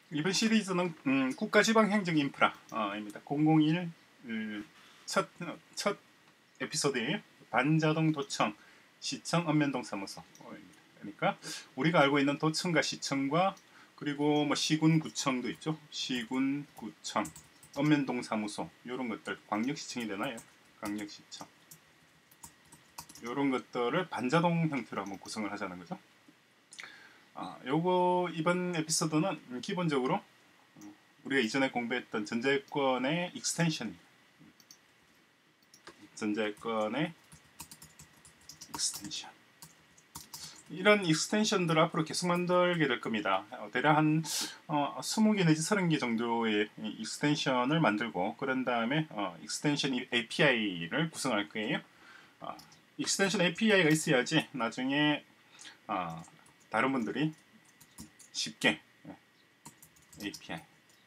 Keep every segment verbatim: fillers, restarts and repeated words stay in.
이번 시리즈는 음, 국가지방행정인프라입니다. 공공일 첫, 첫 에피소드예요. 반자동 도청, 시청, 읍면동 사무소. 그러니까 우리가 알고 있는 도청과 시청과 그리고 뭐 시군, 구청도 있죠. 시군, 구청, 읍면동 사무소 이런 것들, 광역시청이 되나요? 광역시청. 이런 것들을 반자동 형태로 한번 구성을 하자는 거죠. 아, 요거 이번 에피소드는 기본적으로 우리가 이전에 공부했던 전자여권의 익스텐션, 전자여권의 익스텐션, 이런 익스텐션들을 앞으로 계속 만들게 될 겁니다. 대략 한 어, 이십 개 내지 삼십 개 정도의 익스텐션을 만들고 그런 다음에 어, 익스텐션 에이피아이를 구성할 거예요. 어, 익스텐션 에이피아이가 있어야지 나중에 어, 다른 분들이 쉽게 에이피아이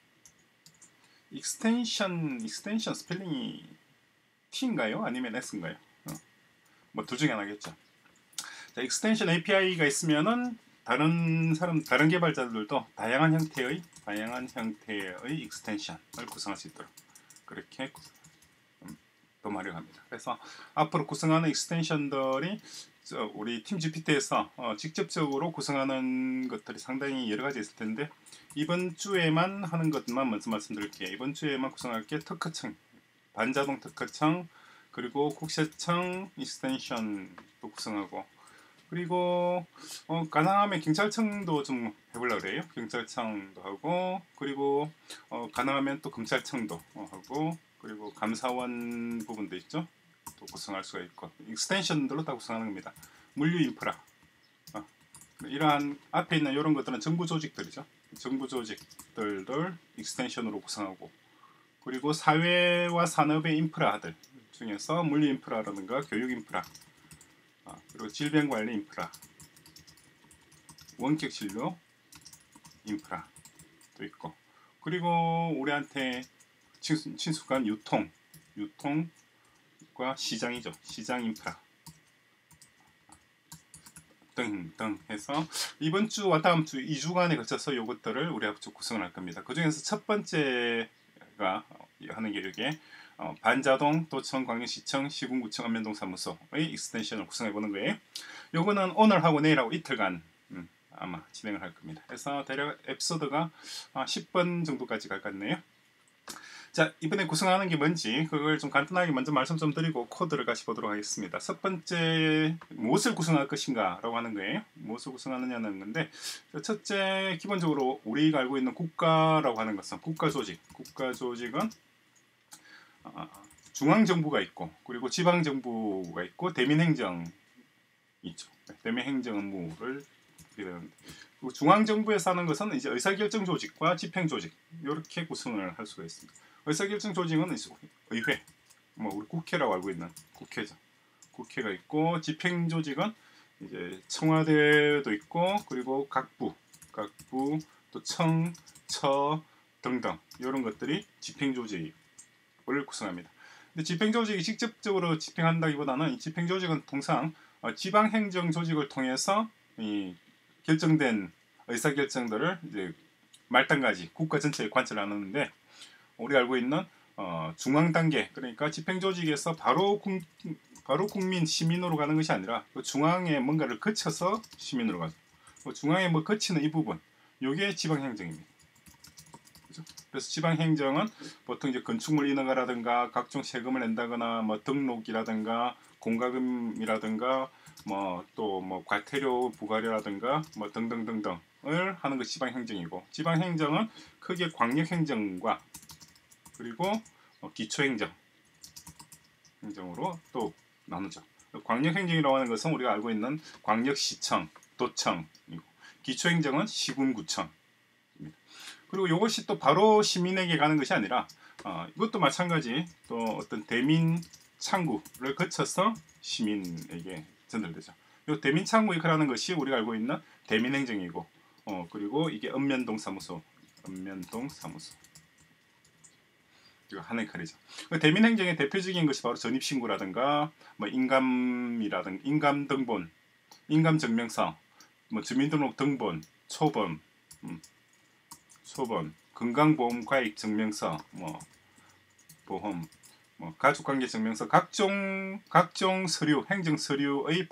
익스텐션 익스텐션 스펠링이 T인가요? 아니면 S인가요? 어. 뭐 둘 중에 하나겠죠. 자, 익스텐션 에이피아이가 있으면은 다른 사람 다른 개발자들도 다양한 형태의 다양한 형태의 익스텐션을 구성할 수 있도록 그렇게 음, 도마를 합니다. 그래서 앞으로 구성하는 익스텐션들이 우리 팀 지피티에서 어, 직접적으로 구성하는 것들이 상당히 여러 가지 있을 텐데 이번 주에만 하는 것만 먼저 말씀드릴게요. 이번 주에만 구성할 게 특허청, 반자동 특허청, 그리고 국세청 익스텐션도 구성하고 그리고 어, 가능하면 경찰청도 좀 해보려고 그래요. 경찰청도 하고 그리고 어, 가능하면 또 검찰청도 어, 하고 그리고 감사원 부분도 있죠. 또 구성할 수가 있고 익스텐션들로 다 구성하는 겁니다. 물류 인프라 어, 이러한 앞에 있는 이런 것들은 정부 조직들이죠. 정부 조직들을 익스텐션으로 구성하고 그리고 사회와 산업의 인프라들 중에서 물류 인프라라든가 교육 인프라 아, 그리고 질병관리 인프라, 원격 진료 인프라도 있고 그리고 우리한테 친숙, 친숙한 유통, 유통과 시장이죠. 시장 인프라 등등 해서 이번 주와 다음 주 이 주간에 걸쳐서 이것들을 우리가 구성을 할 겁니다. 그 중에서 첫 번째가 하는 게 이게 어, 반자동 도청, 광역시청, 시군구청, 읍면동 사무소의 익스텐션을 구성해보는 거예요. 요거는 오늘하고 내일하고 이틀간 음, 아마 진행을 할 겁니다. 그래서 대략 에피소드가 아, 십 번 정도까지 갈 것 같네요. 자, 이번에 구성하는 게 뭔지 그걸 좀 간단하게 먼저 말씀 좀 드리고 코드를 같이 보도록 하겠습니다. 첫 번째, 무엇을 구성할 것인가 라고 하는 거예요. 무엇을 구성하느냐는 건데 첫째, 기본적으로 우리가 알고 있는 국가라고 하는 것은 국가조직, 국가조직은 어, 중앙정부가 있고 그리고 지방정부가 있고 대민행정이 있죠. 대민행정 업무를 하게 되는데 중앙정부에서 하는 것은 이제 의사결정 조직과 집행조직 이렇게 구성을 할 수가 있습니다. 의사결정 조직은 의회, 뭐 우리 국회라고 알고 있는 국회죠. 국회가 있고 집행조직은 이제 청와대도 있고 그리고 각부, 각부 또 청, 처 등등 이런 것들이 집행조직을 구성합니다. 근데 집행조직이 직접적으로 집행한다기보다는 이 집행조직은 통상 어, 지방행정조직을 통해서 이 결정된 의사결정들을 이제 말단까지 국가 전체에 관철하는데 우리가 알고 있는 어, 중앙 단계 그러니까 집행조직에서 바로 국, 바로 국민 시민으로 가는 것이 아니라 그 중앙에 뭔가를 거쳐서 시민으로 가죠. 그 중앙에 뭐 거치는 이 부분 이게 지방행정입니다. 그렇죠? 그래서 지방행정은 보통 이제 건축물 인허가라든가 각종 세금을 낸다거나 뭐 등록이라든가 공과금이라든가 뭐 또 뭐 과태료 부과료라든가 뭐 등등등등을 하는 것이 지방행정이고 지방행정은 크게 광역행정과 그리고 어, 기초행정 행정으로 또 나누죠. 광역행정이라고 하는 것은 우리가 알고 있는 광역시청, 도청이고 기초행정은 시군구청. 그리고 이것이 또 바로 시민에게 가는 것이 아니라 어, 이것도 마찬가지 또 어떤 대민 창구를 거쳐서 시민에게 전달되죠. 이 대민 창구라는 것이 우리가 알고 있는 대민행정이고 어, 그리고 이게 읍면동 사무소, 읍면동 사무소. 하는 칼이죠. 대민행정의 대표적인 것이 바로 전입신고라든가 뭐 인감이라든가 인감등본, 인감증명서, 뭐 주민등록 등본, 초범, 음, 초본, 건강보험가입증명서, 뭐 보험, 뭐 가족관계증명서, 각종 각종 서류, 행정서류의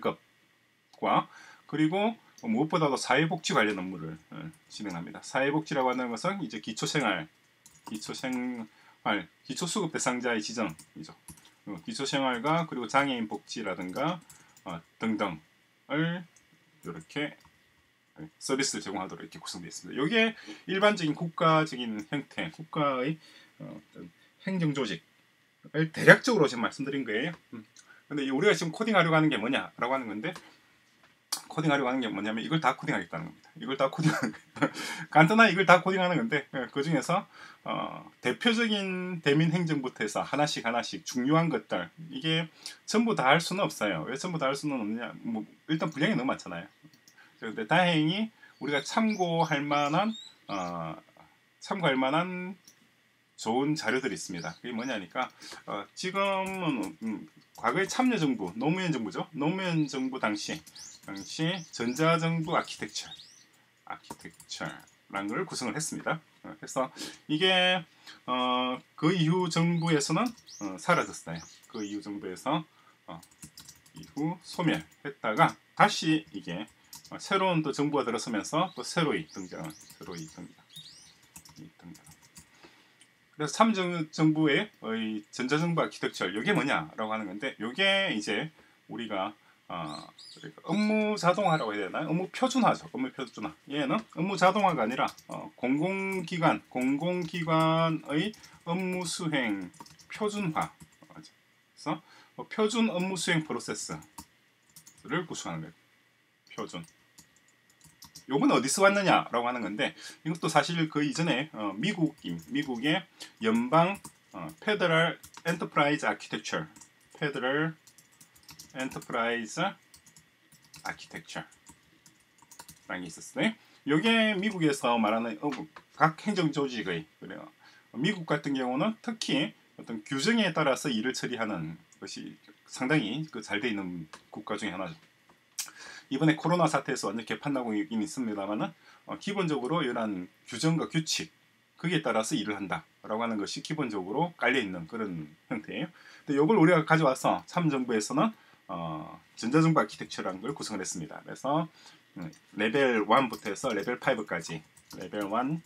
발급과 그리고 무엇보다도 사회복지 관련 업무를 진행합니다. 사회복지라고 하는 것은 이제 기초생활, 기초생활, 기초수급 대상자의 지정이죠. 기초생활과 그리고 장애인 복지라든가 어, 등등을 이렇게 서비스를 제공하도록 이렇게 구성되어 있습니다. 이게 일반적인 국가적인 형태, 국가의 어, 행정조직을 대략적으로 지금 말씀드린 거예요. 음. 근데 우리가 지금 코딩하려고 하는 게 뭐냐라고 하는 건데, 코딩하려고 하는 게 뭐냐면 이걸 다 코딩하겠다는 겁니다. 이걸 다 코딩하는 거예요. 간단하게 이걸 다 코딩하는 건데, 그 중에서 어, 대표적인 대민행정부터 해서 하나씩 하나씩 중요한 것들, 이게 전부 다 할 수는 없어요. 왜 전부 다 할 수는 없느냐? 뭐 일단 분량이 너무 많잖아요. 근데 다행히 우리가 참고할 만한 어, 참고할 만한 좋은 자료들이 있습니다. 그게 뭐냐니까 어, 지금은 음, 과거의 참여정부, 노무현 정부죠. 노무현 정부 당시 당시 전자정부 아키텍처, 아키텍처라는 걸 구성을 했습니다. 어, 그래서 이게 어, 그 이후 정부에서는 어, 사라졌어요. 그 이후 정부에서 어, 이후 소멸했다가 다시 이게 어, 새로운 또 정부가 들어서면서 또 새로이 등장, 새로이 등장, 등장. 그래서 참정부의 전자정부 아키텍처, 이게 뭐냐라고 하는 건데, 이게 이제 우리가 어, 업무 자동화라고 해야 되나? 업무 표준화죠. 업무 표준화. 얘는 업무 자동화가 아니라 어, 공공기관, 공공기관의 업무 수행 표준화. 그래서 어, 표준 업무 수행 프로세스를 구성하는 거예요. 표준. 요건 어디서 왔느냐라고 하는 건데, 이것도 사실 그 이전에 어, 미국 미국의 연방 어, 페더럴 엔터프라이즈 아키텍처, 페더럴 엔터프라이즈 아키텍처라는 게 있었어요. 요게 미국에서 말하는 어, 각 행정 조직의, 그래요. 미국 같은 경우는 특히 어떤 규정에 따라서 일을 처리하는 것이 상당히 그 잘 돼 있는 국가 중에 하나죠. 이번에 코로나 사태에서 완전 개판나고 있긴 있습니다만은 어, 기본적으로 이런 규정과 규칙, 거기에 따라서 일을 한다라고 하는 것이 기본적으로 깔려 있는 그런 형태예요. 근데 이걸 우리가 가져와서 참정부에서는 어, 전자정부 아키텍처라는 걸 구성을 했습니다. 그래서 음, 레벨 일부터 해서 레벨 오까지, 레벨 일,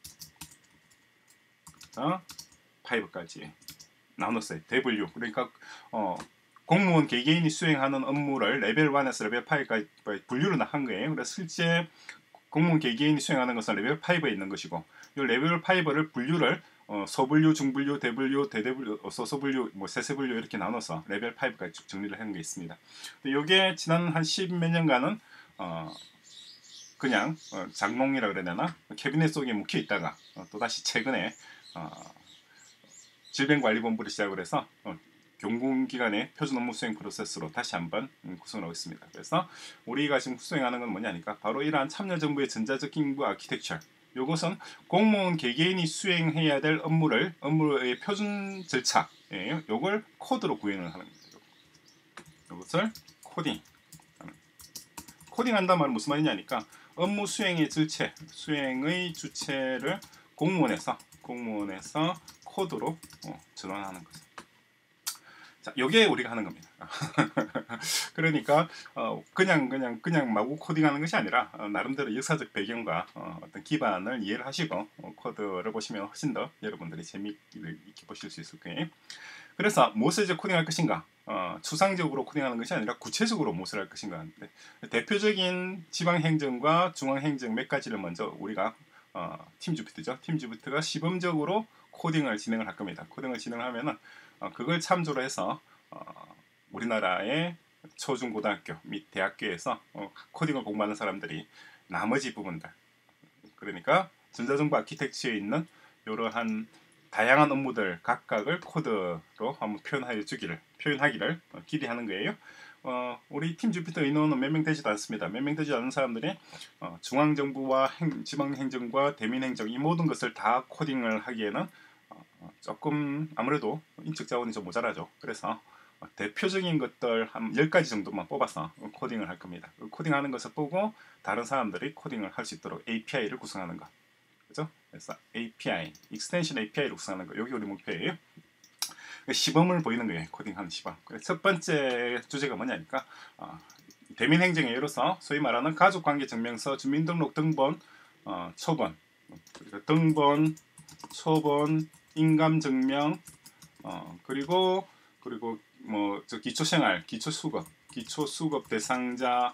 어, 오까지 나눴어요. 더블유. 그러니까 어, 공무원 개개인이 수행하는 업무를 레벨 일에서 레벨 오까지 분류를 한 거예요. 그래서 실제 공무원 개개인이 수행하는 것은 레벨 오에 있는 것이고, 이 레벨 오를 분류를 어, 소분류, 중분류, 대분류, 대대분류, 어, 소소분류, 뭐 세세분류 이렇게 나눠서 레벨 오까지 쭉 정리를 하는 게 있습니다. 이게 지난 한 십몇 년간은 어, 그냥 어, 장롱이라 그래야 되나? 캐비넷 속에 묵혀 있다가 어, 또다시 최근에 어, 질병관리본부를 시작을 해서 어, 공공기관의 표준 업무 수행 프로세스로 다시 한번 음, 구성을 하고 있습니다. 그래서 우리가 지금 수행하는 건 뭐냐니까 바로 이러한 참여정부의 전자적인부 아키텍처. 이것은 공무원 개개인이 수행해야 될 업무를 업무의 표준 절차예요. 이걸 코드로 구현을 하는 거죠. 이것을 코딩. 코딩한다는 말은 무슨 말이냐니까 업무 수행의 주체, 수행의 주체를 공무원에서 공무원에서 코드로 어, 전환하는 거죠. 자, 요게 우리가 하는 겁니다. 그러니까 어, 그냥 그냥 그냥 마구 코딩하는 것이 아니라 어, 나름대로 역사적 배경과 어, 어떤 기반을 이해를 하시고 어, 코드를 보시면 훨씬 더 여러분들이 재미있게 보실 수 있을 거예요. 그래서 무엇을 이제 코딩할 것인가? 어, 추상적으로 코딩하는 것이 아니라 구체적으로 무엇을 할 것인가 하는데, 대표적인 지방행정과 중앙행정 몇 가지를 먼저 우리가 어, 팀 주피터죠. 팀 주피터가 시범적으로 코딩을 진행을 할 겁니다. 코딩을 진행하면은 어, 그걸 참조로 해서 어, 우리나라의 초중고등학교 및 대학교에서 어, 코딩을 공부하는 사람들이 나머지 부분들, 그러니까 전자정부 아키텍처에 있는 이러한 다양한 업무들 각각을 코드로 한번 표현하여 주기를 표현하기를 어, 기대하는 거예요. 어, 우리 팀 주피터 인원은 몇 명 되지도 않습니다. 몇 명 되지 않은 사람들이 어, 중앙정부와 행, 지방행정과 대민행정 이 모든 것을 다 코딩을 하기에는 어, 조금 아무래도 인적 자원이 좀 모자라죠. 그래서 어, 대표적인 것들 한 열 가지 정도만 뽑아서 코딩을 할 겁니다. 코딩하는 것을 보고 다른 사람들이 코딩을 할 수 있도록 에이피아이를 구성하는 것. 그죠? 그래서 에이피아이, 익스텐션 에이피아이를 구성하는 거. 여기 우리 목표예요. 시범을 보이는 거예요. 코딩하는 시범. 첫 번째 주제가 뭐냐니까 어, 대민 행정에 예로서 소위 말하는 가족관계 증명서, 주민등록 등본, 어, 초본, 그리고 등본, 초본, 인감증명, 어, 그리고 그리고 뭐 저 기초생활, 기초수급, 기초수급 대상자의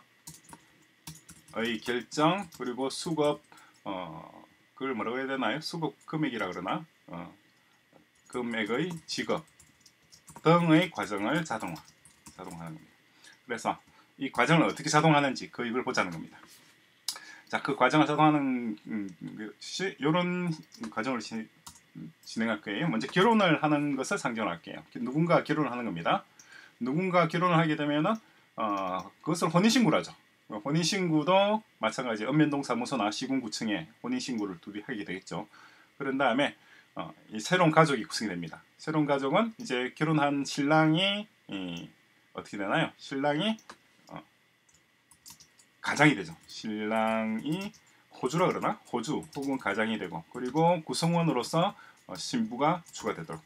결정, 그리고 수급 어, 그걸 뭐라고 해야 되나요? 수급 금액이라 그러나 어, 금액의 지급 등의 과정을 자동화, 자동화하는 겁니다. 그래서 이 과정을 어떻게 자동화하는지 그 이걸 보자는 겁니다. 자, 그 과정을 자동화하는 것이 이런 과정을 시, 진행할 거예요. 먼저 결혼을 하는 것을 상정할게요. 누군가 결혼을 하는 겁니다. 누군가 결혼을 하게 되면은 어, 그것을 혼인신고를 하죠. 혼인신고도 마찬가지 읍면동사무소나 시군구청에 혼인신고를 둘이 하게 되겠죠. 그런 다음에 어, 이 새로운 가족이 구성이 됩니다. 새로운 가족은 이제 결혼한 신랑이 이, 어떻게 되나요? 신랑이 어, 가장이 되죠. 신랑이 호주라 그러나? 호주 혹은 가장이 되고, 그리고 구성원으로서 어, 신부가 추가되도록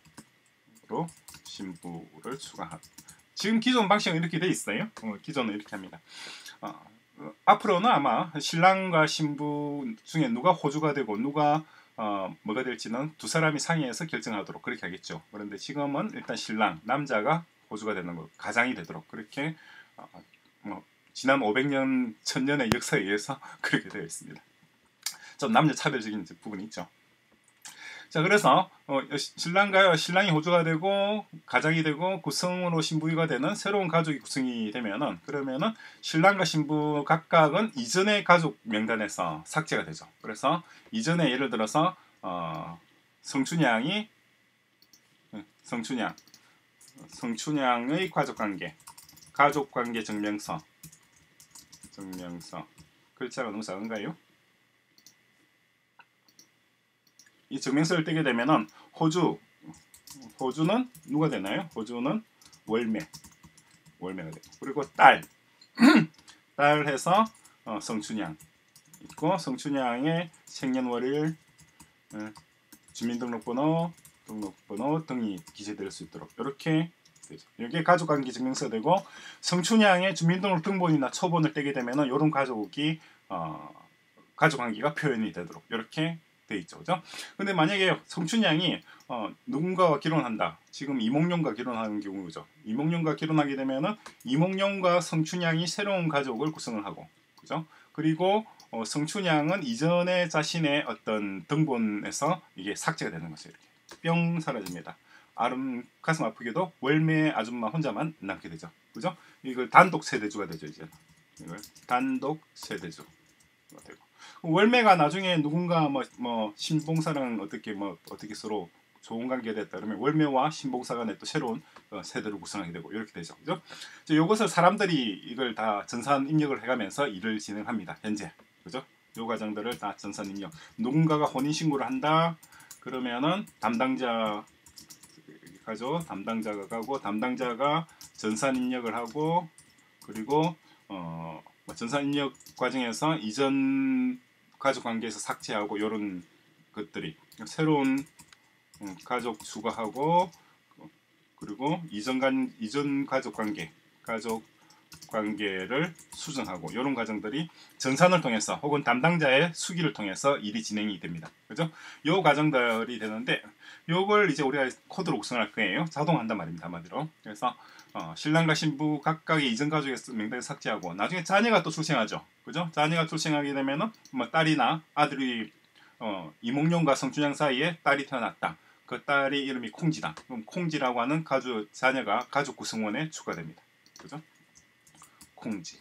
신부를 추가하고. 지금 기존 방식은 이렇게 돼 있어요. 어, 기존은 이렇게 합니다. 어, 어, 앞으로는 아마 신랑과 신부 중에 누가 호주가 되고 누가 어, 뭐가 될지는 두 사람이 상의해서 결정하도록 그렇게 하겠죠. 그런데 지금은 일단 신랑, 남자가 호주가 되는 거, 가장이 되도록 그렇게 어, 뭐, 지난 오백 년, 천 년의 역사에 의해서 그렇게 되어 있습니다. 좀 남녀 차별적인 부분이 있죠. 자, 그래서 어, 신랑과 신랑이 호주가 되고 가장이 되고 구성으로 신부가 되는 새로운 가족이 구성이 되면은, 그러면은 신랑과 신부 각각은 이전의 가족 명단에서 삭제가 되죠. 그래서 이전에 예를 들어서 어, 성춘향이 성춘향 성춘향의 가족관계 가족관계 증명서 증명서 글자가 너무 작은가요? 이 증명서를 떼게 되면은 호주 호주는 누가 되나요? 호주는 월매 월매가 되고, 그리고 딸 딸 해서 어, 성춘향 있고, 성춘향의 생년월일, 어, 주민등록번호, 등록번호 등이 기재될 수 있도록 이렇게 되죠. 이게 가족관계 증명서 되고, 성춘향의 주민등록 등본이나 초본을 떼게 되면은 이런 가족이 어, 가족관계가 표현이 되도록 이렇게 돼 있죠, 그죠? 근데 만약에 성춘향이 어, 누군가와 결혼한다. 지금 이몽룡과 결혼하는 경우죠. 이몽룡과 결혼하게 되면은 이몽룡과 성춘향이 새로운 가족을 구성을 하고, 그죠? 그리고 어, 성춘향은 이전에 자신의 어떤 등본에서 이게 삭제가 되는 거죠. 이렇게 뿅 사라집니다. 아름 가슴 아프게도 월매 아줌마 혼자만 남게 되죠, 그죠? 이걸 단독 세대주가 되죠. 이제 이걸 단독 세대주가 되고, 월매가 나중에 누군가 뭐, 뭐 신봉사랑 어떻게 뭐 어떻게 서로 좋은 관계가 됐다 그러면 월매와 신봉사 간에 또 새로운 어, 세대를 구성하게 되고 이렇게 되죠, 그죠? 이것을 사람들이 이걸 다 전산 입력을 해가면서 일을 진행합니다, 현재, 그죠? 요 과정들을 다 전산 입력. 누군가가 혼인 신고를 한다 그러면은 담당자 가죠. 담당자가 가고, 담당자가 전산 입력을 하고, 그리고 어, 전산 입력 과정에서 이전 가족 관계에서 삭제하고 이런 것들이 새로운 가족 추가하고, 그리고 이전 간 이전 가족 관계 가족 관계를 수정하고 이런 과정들이 전산을 통해서 혹은 담당자의 수기를 통해서 일이 진행이 됩니다, 그죠? 요 과정들이 되는데 요걸 이제 우리가 코드로 구성할 거예요. 자동한단 말입니다, 한마디로. 그래서 어, 신랑과 신부 각각의 이전 가족의 명단을 삭제하고, 나중에 자녀가 또 출생하죠, 그죠? 자녀가 출생하게 되면은 뭐 딸이나 아들이 어, 이몽룡과 성춘향 사이에 딸이 태어났다. 그 딸의 이름이 콩지다. 그럼 콩지라고 하는 가족 자녀가 가족 구성원에 추가됩니다, 그죠? 콩지.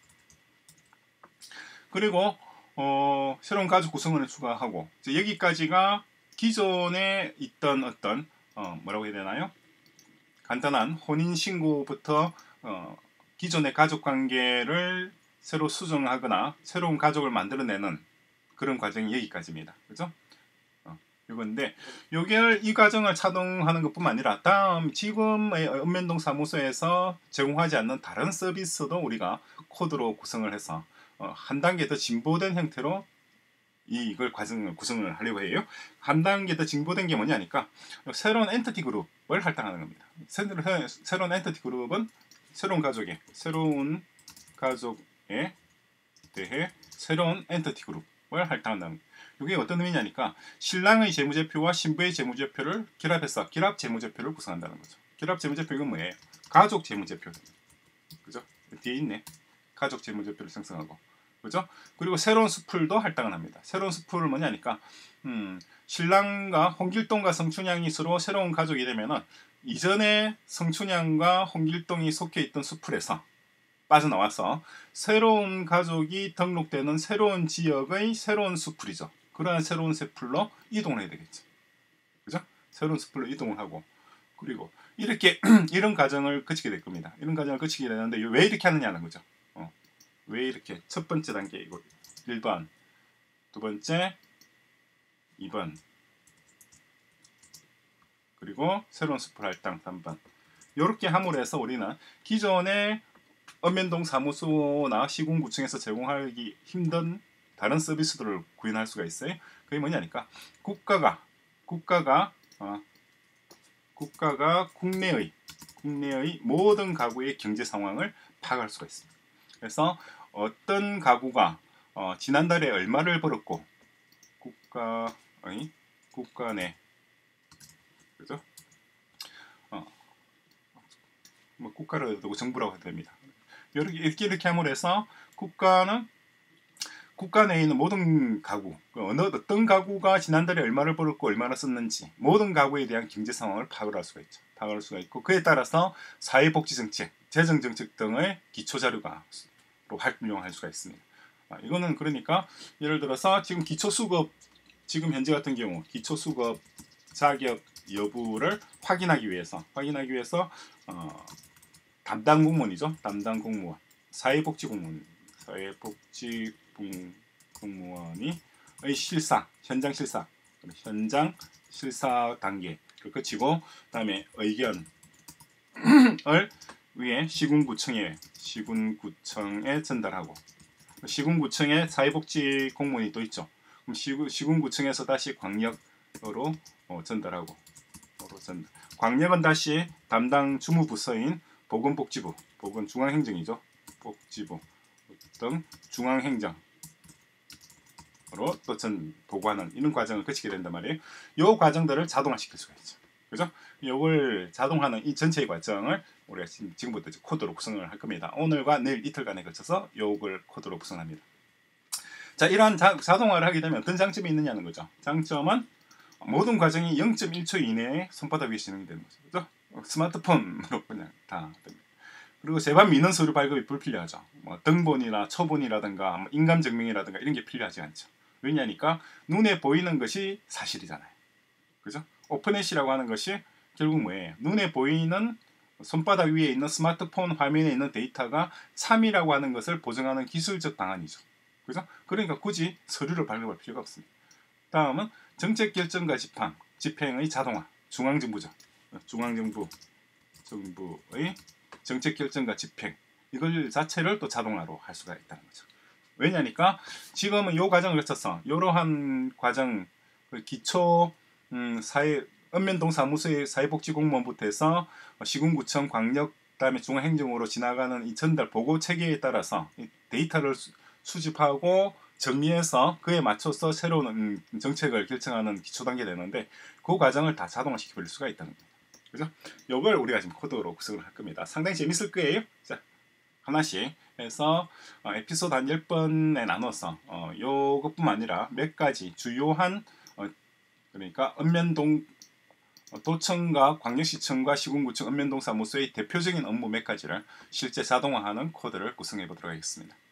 그리고 어, 새로운 가족 구성원을 추가하고, 이제 여기까지가 기존에 있던 어떤 어, 뭐라고 해야 되나요? 간단한 혼인신고부터 어, 기존의 가족관계를 새로 수정하거나 새로운 가족을 만들어내는 그런 과정이 여기까지입니다, 그죠? 어, 이건데 요게 이 과정을 자동하는 것뿐만 아니라 다음 지금의 읍면동 사무소에서 제공하지 않는 다른 서비스도 우리가 코드로 구성을 해서 어, 한 단계 더 진보된 형태로 이걸 과정을 구성을 하려고 해요. 한 단계 더 징보된 게 뭐냐니까 새로운 엔티티 그룹을 할당하는 겁니다. 새로운, 새로운 엔티티 그룹은 새로운 가족에 새로운 가족에 대해 새로운 엔티티 그룹을 할당한다는 겁니다. 이게 어떤 의미냐니까 신랑의 재무제표와 신부의 재무제표를 결합해서 결합 재무제표를 구성한다는 거죠. 결합 재무제표 이건 뭐예요? 가족 재무제표. 그죠? 뒤에 있네. 가족 재무제표를 생성하고. 그죠? 그리고 새로운 수풀도 할당을 합니다. 새로운 수풀은 뭐냐니까 음, 신랑과 홍길동과 성춘향이 서로 새로운 가족이 되면은 이전에 성춘향과 홍길동이 속해 있던 수풀에서 빠져나와서 새로운 가족이 등록되는 새로운 지역의 새로운 수풀이죠. 그러한 새로운 수풀로 이동을 해야 되겠죠. 그죠? 새로운 수풀로 이동을 하고 그리고 이렇게 이런 과정을 거치게 될 겁니다. 이런 과정을 거치게 되는데 왜 이렇게 하느냐는 거죠. 어. 왜 이렇게 첫 번째 단계 이거 일 번 두 번째 이 번 그리고 새로운 수풀 할당 삼 번 이렇게 함으로 해서 우리는 기존의 읍면동 사무소나 시군구청에서 제공하기 힘든 다른 서비스들을 구현할 수가 있어요. 그게 뭐냐니까 국가가 국가가 어, 국가가 국내의 국내의 모든 가구의 경제 상황을 파악할 수가 있습니다. 그래서 어떤 가구가 어, 지난달에 얼마를 벌었고 국가의 국가 내 그죠? 어, 뭐 국가를 두고 정부라고 해도 됩니다. 이렇게 이렇게, 이렇게 함으로 해서 국가는 국가 내에 있는 모든 가구, 어느 어떤 가구가 지난달에 얼마를 벌었고 얼마나 썼는지 모든 가구에 대한 경제 상황을 파악을 할 수가 있죠. 파악할 수가 있고 그에 따라서 사회복지정책, 재정정책 등의 기초자료가 활용할 수가 있습니다. 아, 이거는 그러니까 예를 들어서 지금 기초수급 지금 현재 같은 경우 기초수급 자격 여부를 확인하기 위해서 확인하기 위해서 어, 담당 공무원이죠. 담당 공무원 사회복지 공무원 사회복지 공무원이 의 실사 현장 실사 현장 실사 단계를 거치고 그다음에 의견을 위에 시군구청에 시군구청에 전달하고 시군구청에 사회복지 공무원이 또 있죠. 그럼 시군, 시군구청에서 다시 광역으로 어, 전달하고 전달. 광역은 다시 담당 주무부서인 보건복지부, 보건 중앙행정이죠. 복지부 등 중앙행정으로 또 전 보고하는 이런 과정을 거치게 된단 말이에요. 이 과정들을 자동화시킬 수가 있죠. 그죠? 이걸 자동화하는 이 전체의 과정을 우리가 지금부터 코드로 구성을 할 겁니다. 오늘과 내일 이틀간에 걸쳐서 이걸 코드로 구성합니다. 자, 이러한 자, 자동화를 하게 되면 어떤 장점이 있느냐는 거죠. 장점은 모든 과정이 영 점 일 초 이내에 손바닥 위에 진행되는 거죠. 그죠? 스마트폰으로 그냥 다 됩니다. 그리고 재반 민원 서류 발급이 불필요하죠. 뭐 등본이나 초본이라든가 뭐 인감증명이라든가 이런 게 필요하지 않죠. 왜냐니까 눈에 보이는 것이 사실이잖아요. 그죠? 오픈햇이라고 하는 것이 결국 뭐예요? 눈에 보이는 손바닥 위에 있는 스마트폰 화면에 있는 데이터가 참이라고 하는 것을 보증하는 기술적 방안이죠. 그죠? 그러니까 굳이 서류를 발급할 필요가 없습니다. 다음은 정책결정과 집행, 집행의 자동화, 중앙정부죠. 중앙정부, 정부의 정책결정과 집행 이걸 자체를 또 자동화로 할 수가 있다는 거죠. 왜냐니까 지금은 이 과정을 거쳐서 이러한 과정, 기초 음, 사회 읍면동 사무소의 사회복지공무원부터 해서 시군구청, 광역, 그다음에 중앙행정으로 지나가는 이 전달 보고 체계에 따라서 이 데이터를 수, 수집하고 정리해서 그에 맞춰서 새로운 음, 정책을 결정하는 기초 단계 되는데 그 과정을 다 자동화시켜 버릴 수가 있다는 겁니다. 그죠? 이걸 우리가 지금 코드로 구성을 할 겁니다. 상당히 재밌을 거예요. 자, 하나씩 해서 어, 에피소드 한 열 번에 나눠서 어, 요것뿐만 아니라 몇 가지 주요한 어, 그러니까 읍면동 도청과 광역시청과 시군구청 읍면동 사무소의 대표적인 업무 몇 가지를 실제 자동화하는 코드를 구성해 보도록 하겠습니다.